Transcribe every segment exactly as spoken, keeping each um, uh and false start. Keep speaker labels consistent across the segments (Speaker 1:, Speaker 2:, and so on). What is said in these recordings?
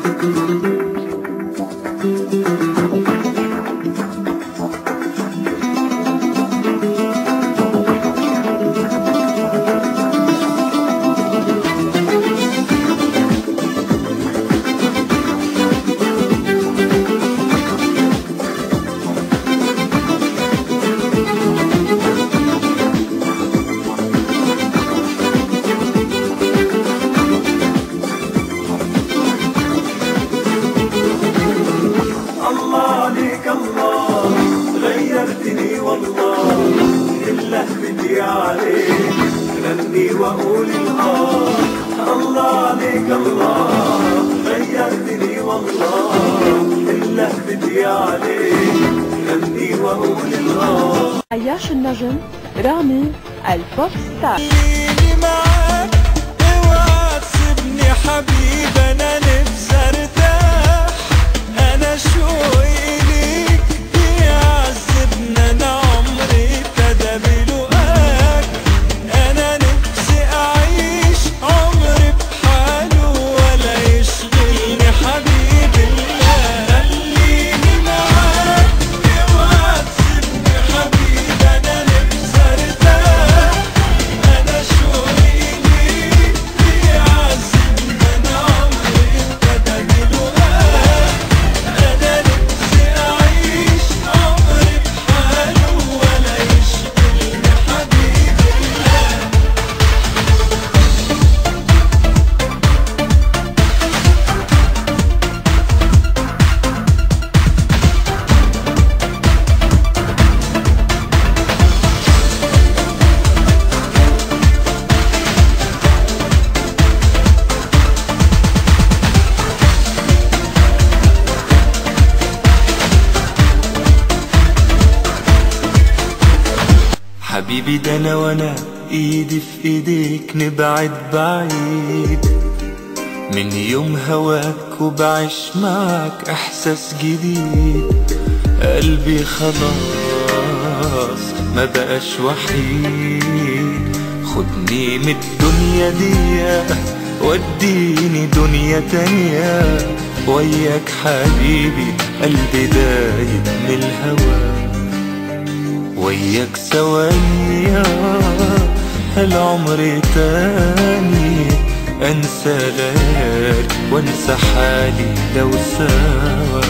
Speaker 1: غيرتني والله إلا بدي عليك غني وأقول الآه الله عليك الله غيرتني والله إلا بدي عليك غني وأقول الآه.
Speaker 2: عياش النجم رامي البوب ستار.
Speaker 1: خليني معاك اوعى تسيبني حبيب أنا نفسي أرتاح أنا شوقي ليك يعذبنا أنا عمري ابتدى بلقاك أنا نفسي أعيش عمري بحاله ولا يشغلني حبيب الله. خليني معاك اوعى تسيبني حبيب أنا نفسي أرتاح أنا شوقي ليك يعذبنا أنا عمري ابتدى بلقاك أنا نفسي أعيش عمري بحاله ولا يشغلني حبيب الله. حبيبي ده انا وانا ايدي في ايديك نبعد بعيد من يوم هواك وبعيش معك احساس جديد قلبي خلاص ما بقاش وحيد خدني من الدنيا دي وديني دنيا تانية وياك حبيبي قلبي دايب من الهوى وياك ثواني العمر تاني انسى ليالي وانسى حالي لو سوا.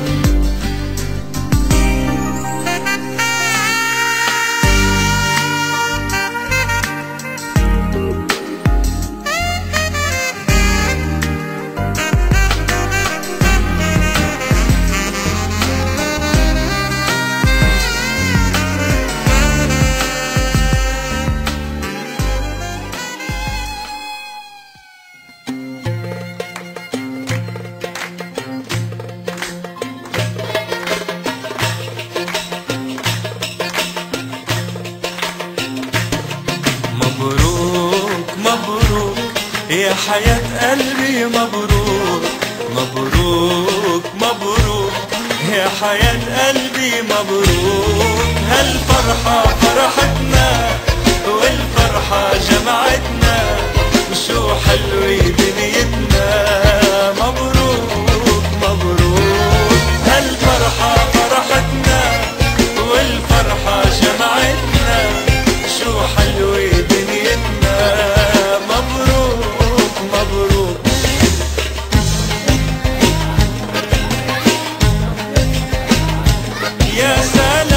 Speaker 1: مبروك مبروك يا حياة قلبي مبروك مبروك مبروك يا حياة قلبي مبروك هالفرحة فرحتنا والفرحة جمعتنا وشو حلوة دنيتنا مبروك مبروك هالفرحة فرحتنا والفرحة جمعتنا شو حلوة دنيتنا مبروك مبروك. يا سلام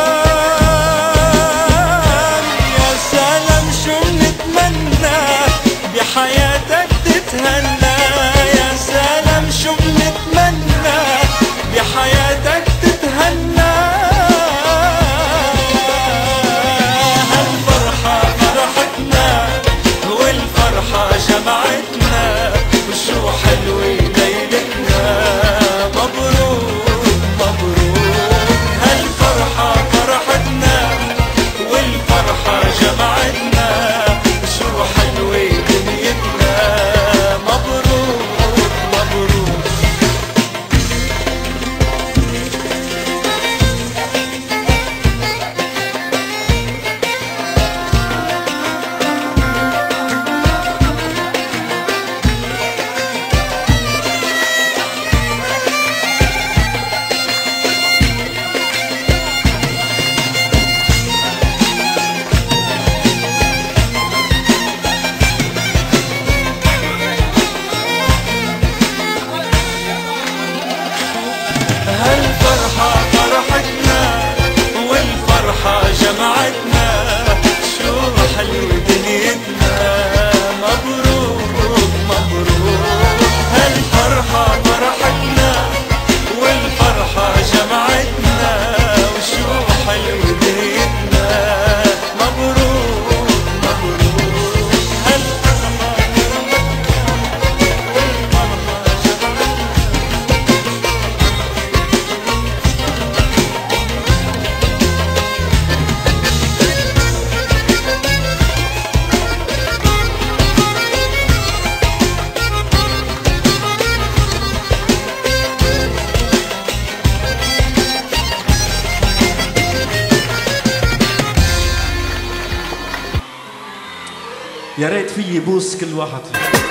Speaker 1: يا سلام شو بنتمنى
Speaker 3: يا ريت في يبوس كل واحد فيكم.